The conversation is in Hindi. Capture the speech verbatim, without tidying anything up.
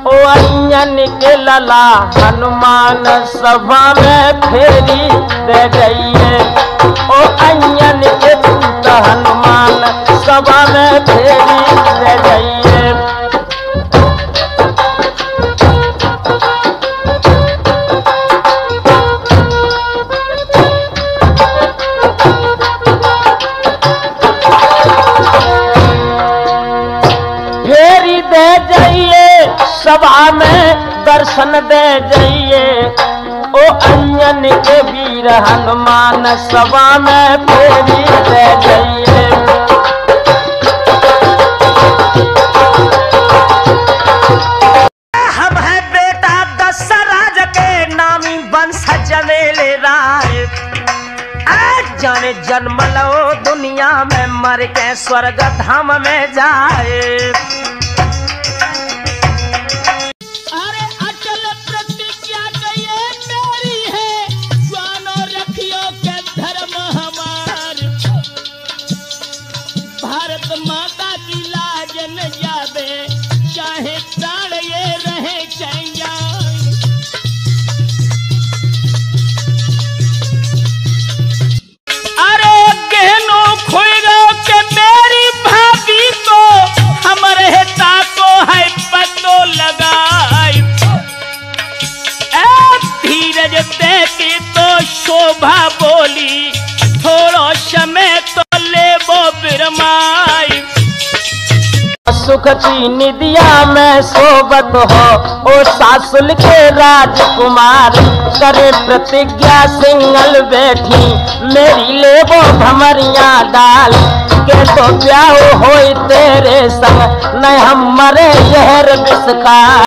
ओ अयन के लला हनुमान सभा में फेरी दे जाइए। ओ अयन के दूत हनुमान सभा में फेरी दे जाइए। फेरी दे जाइए सभा में दर्शन दे जाइए। ओ अंजन के वीर हनुमान सभा में फेरी दे जाइए। हम है बेटा दशरथ के नामी वंशज मेले राय। आज जाने जन्म लो दुनिया में मर के स्वर्ग धाम में जाए। माता की लाज न जावे चाहे प्राण ये रहे चैया। अरे गहनो खोएगा के मेरी भाभी को हमारे ताको है पतो लगाई। धीरज देती तो शोभा बोली थोड़ो समय तो ले वो बिरमाई। सुख की निदिया में सोबत हो ओ सासुल के राजकुमार। करे प्रतिज्ञा सिंगल बैठी मेरी ले वो भमरिया डाल के तो ब्याह होई तेरे संग न हम मरे जहर बिस्कार।